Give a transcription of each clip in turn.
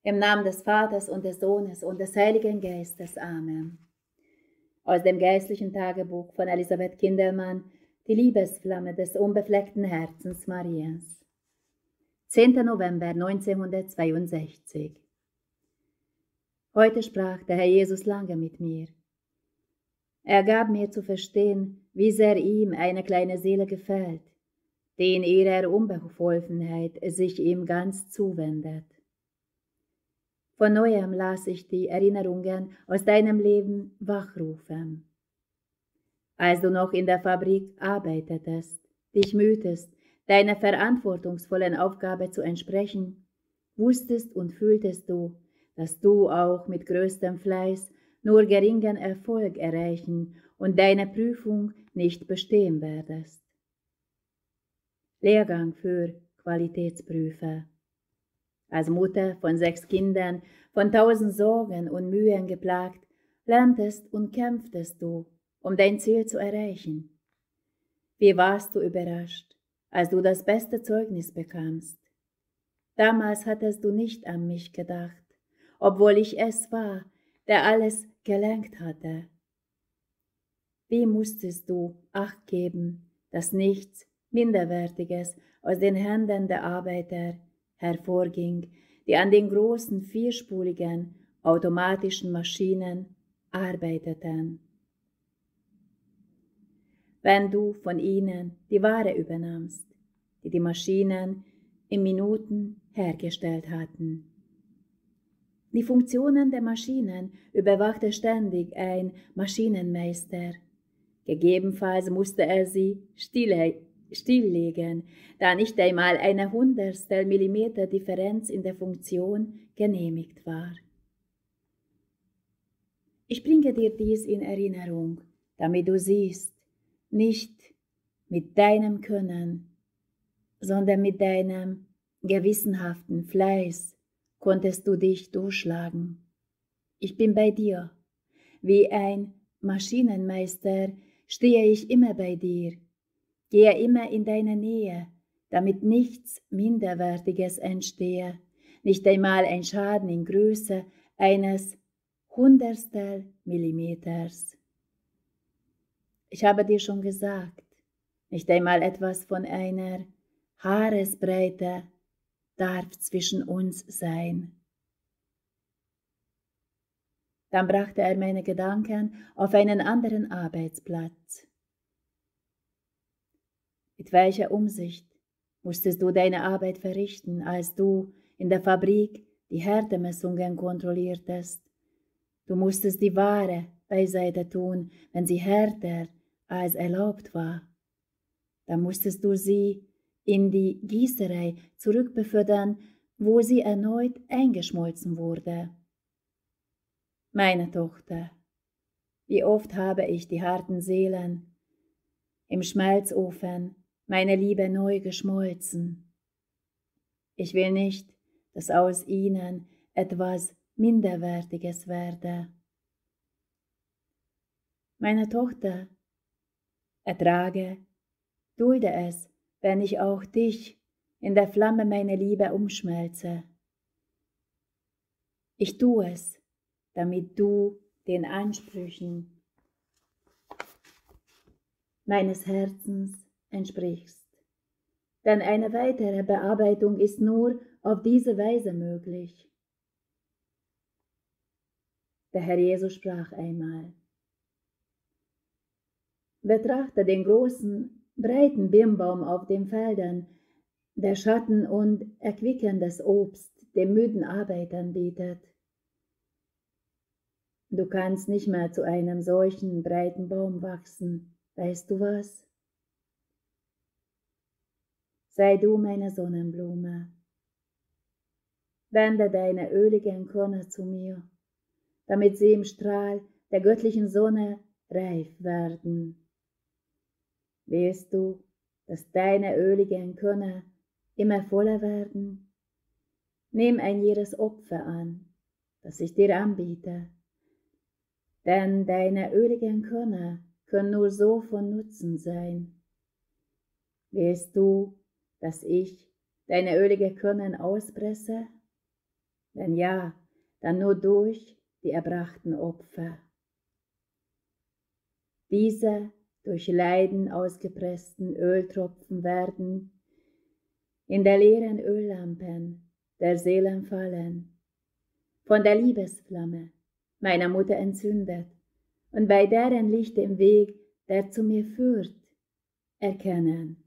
Im Namen des Vaters und des Sohnes und des Heiligen Geistes. Amen. Aus dem geistlichen Tagebuch von Elisabeth Kindelmann, die Liebesflamme des unbefleckten Herzens Mariens. 10. November 1962. Heute sprach der Herr Jesus lange mit mir. Er gab mir zu verstehen, wie sehr ihm eine kleine Seele gefällt, die in ihrer Unbeholfenheit sich ihm ganz zuwendet. Von neuem las ich die Erinnerungen aus deinem Leben wachrufen. Als du noch in der Fabrik arbeitetest, dich mühtest, deiner verantwortungsvollen Aufgabe zu entsprechen, wusstest und fühltest du, dass du auch mit größtem Fleiß nur geringen Erfolg erreichen und deine Prüfung nicht bestehen werdest. Lehrgang für Qualitätsprüfer. Als Mutter von 6 Kindern, von 1000 Sorgen und Mühen geplagt, lerntest und kämpftest du, um dein Ziel zu erreichen. Wie warst du überrascht, als du das beste Zeugnis bekamst? Damals hattest du nicht an mich gedacht, obwohl ich es war, der alles gelenkt hatte. Wie musstest du Acht geben, dass nichts Minderwertiges aus den Händen der Arbeiter hervorging, die an den großen vierspuligen automatischen Maschinen arbeiteten. Wenn du von ihnen die Ware übernahmst, die die Maschinen in Minuten hergestellt hatten. Die Funktionen der Maschinen überwachte ständig ein Maschinenmeister. Gegebenenfalls musste er sie stilllegen, da nicht einmal eine Hundertstel Millimeter Differenz in der Funktion genehmigt war. Ich bringe dir dies in Erinnerung, damit du siehst, nicht mit deinem Können, sondern mit deinem gewissenhaften Fleiß konntest du dich durchschlagen. Ich bin bei dir. Wie ein Maschinenmeister stehe ich immer bei dir, gehe immer in deine Nähe, damit nichts Minderwertiges entstehe, nicht einmal ein Schaden in Größe eines Hundertstel Millimeters. Ich habe dir schon gesagt, nicht einmal etwas von einer Haaresbreite darf zwischen uns sein. Dann brachte er meine Gedanken auf einen anderen Arbeitsplatz. Mit welcher Umsicht musstest du deine Arbeit verrichten, als du in der Fabrik die Härtemessungen kontrolliertest? Du musstest die Ware beiseite tun, wenn sie härter als erlaubt war. Dann musstest du sie in die Gießerei zurückbefördern, wo sie erneut eingeschmolzen wurde. Meine Tochter, wie oft habe ich die harten Seelen im Schmelzofen meine Liebe neu geschmolzen. Ich will nicht, dass aus ihnen etwas Minderwertiges werde. Meine Tochter, ertrage, dulde es, wenn ich auch dich in der Flamme meiner Liebe umschmelze. Ich tue es, damit du den Ansprüchen meines Herzens entsprichst. Denn eine weitere Bearbeitung ist nur auf diese Weise möglich. Der Herr Jesus sprach einmal: Betrachte den großen, breiten Birnbaum auf den Feldern, der Schatten und erquickendes Obst den müden Arbeitern bietet. Du kannst nicht mehr zu einem solchen breiten Baum wachsen, weißt du was? Sei du meine Sonnenblume. Wende deine öligen Körner zu mir, damit sie im Strahl der göttlichen Sonne reif werden. Willst du, dass deine öligen Körner immer voller werden? Nimm ein jedes Opfer an, das ich dir anbiete, denn deine öligen Körner können nur so von Nutzen sein. Willst du, dass ich deine ölige Körner auspresse? Wenn ja, dann nur durch die erbrachten Opfer. Diese durch Leiden ausgepressten Öltropfen werden in der leeren Öllampen der Seelen fallen, von der Liebesflamme meiner Mutter entzündet und bei deren Licht den Weg, der zu mir führt, erkennen.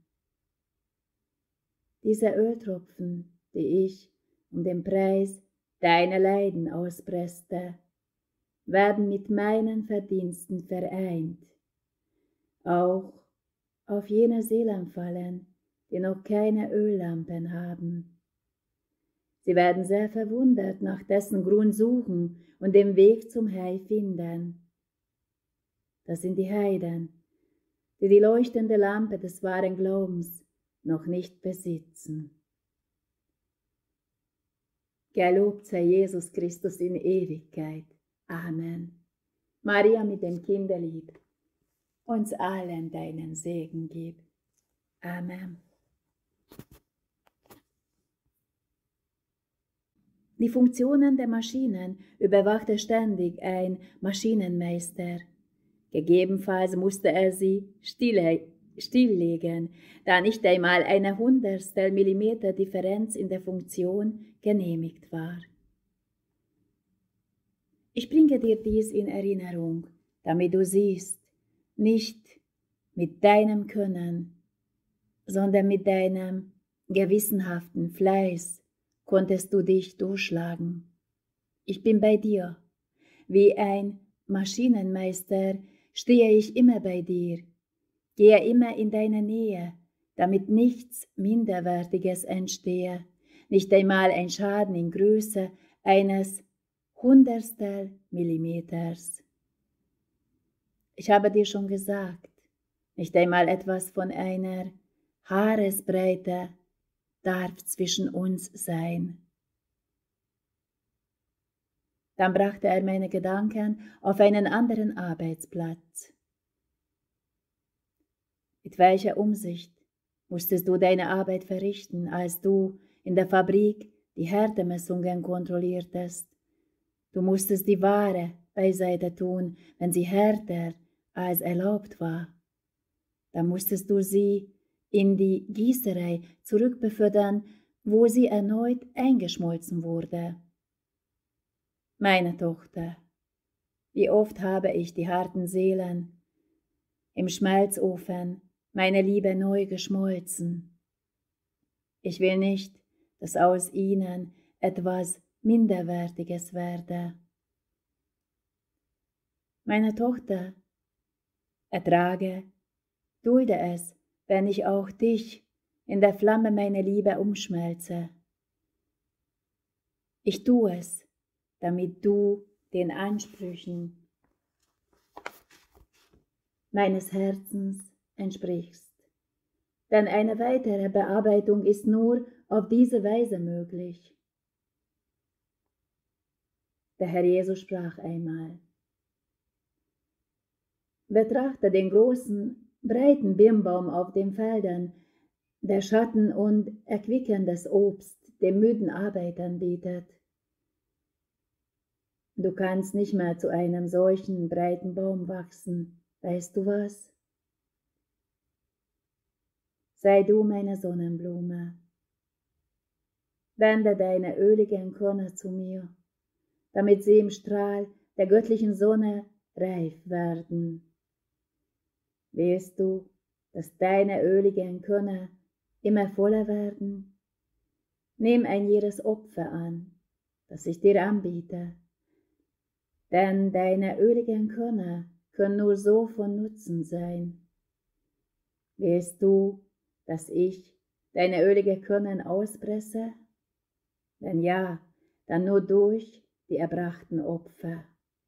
Diese Öltropfen, die ich um den Preis deiner Leiden auspresste, werden mit meinen Verdiensten vereint, auch auf jene Seelen fallen, die noch keine Öllampen haben. Sie werden sehr verwundert nach dessen Grund suchen und den Weg zum Heil finden. Das sind die Heiden, die die leuchtende Lampe des wahren Glaubens noch nicht besitzen. Gelobt sei Jesus Christus in Ewigkeit. Amen. Maria mit dem Kinderlied, uns allen deinen Segen gib. Amen. Die Funktionen der Maschinen überwachte ständig ein Maschinenmeister. Gegebenenfalls musste er sie stilllegen, da nicht einmal eine Hundertstel Millimeter Differenz in der Funktion genehmigt war. Ich bringe dir dies in Erinnerung, damit du siehst, nicht mit deinem Können, sondern mit deinem gewissenhaften Fleiß konntest du dich durchschlagen. Ich bin bei dir. Wie ein Maschinenmeister stehe ich immer bei dir, gehe immer in deine Nähe, damit nichts Minderwertiges entstehe, nicht einmal ein Schaden in Größe eines Hundertstel Millimeters. Ich habe dir schon gesagt, nicht einmal etwas von einer Haaresbreite darf zwischen uns sein. Dann brachte er meine Gedanken auf einen anderen Arbeitsplatz. Mit welcher Umsicht musstest du deine Arbeit verrichten, als du in der Fabrik die Härtemessungen kontrolliertest? Du musstest die Ware beiseite tun, wenn sie härter als erlaubt war. Dann musstest du sie in die Gießerei zurückbefördern, wo sie erneut eingeschmolzen wurde. Meine Tochter, wie oft habe ich die harten Seelen im Schmelzofen meine Liebe neu geschmolzen. Ich will nicht, dass aus ihnen etwas Minderwertiges werde. Meine Tochter, ertrage, dulde es, wenn ich auch dich in der Flamme meiner Liebe umschmelze. Ich tue es, damit du den Ansprüchen meines Herzens entsprichst. Denn eine weitere Bearbeitung ist nur auf diese Weise möglich. Der Herr Jesus sprach einmal: Betrachte den großen, breiten Birnbaum auf den Feldern, der Schatten und erquickendes Obst den müden Arbeitern bietet. Du kannst nicht mehr zu einem solchen breiten Baum wachsen, weißt du was? Sei du meine Sonnenblume. Wende deine öligen Körner zu mir, damit sie im Strahl der göttlichen Sonne reif werden. Willst du, dass deine öligen Körner immer voller werden? Nimm ein jedes Opfer an, das ich dir anbiete, denn deine öligen Körner können nur so von Nutzen sein. Willst du, dass ich deine ölige Körner auspresse? Wenn ja, dann nur durch die erbrachten Opfer.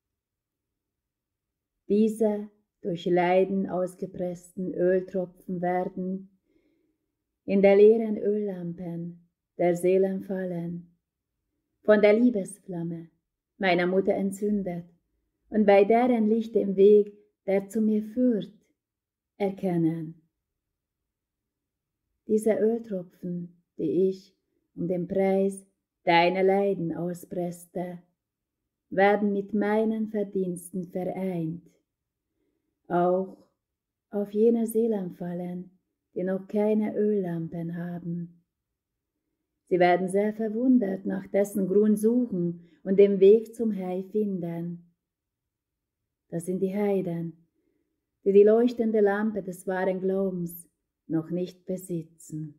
Diese durch Leiden ausgepressten Öltropfen werden in der leeren Öllampen der Seelen fallen, von der Liebesflamme meiner Mutter entzündet und bei deren Licht den Weg, der zu mir führt, erkennen. Diese Öltropfen, die ich um den Preis deine Leiden auspresste, werden mit meinen Verdiensten vereint. Auch auf jene Seelen fallen, die noch keine Öllampen haben. Sie werden sehr verwundert nach dessen Grund suchen und den Weg zum Heil finden. Das sind die Heiden, die die leuchtende Lampe des wahren Glaubens noch nicht besitzen.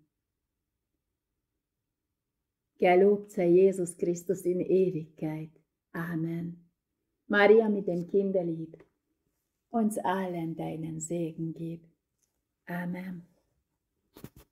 Gelobt sei Jesus Christus in Ewigkeit. Amen. Maria mit dem Kinderlieb, uns allen deinen Segen gib. Amen.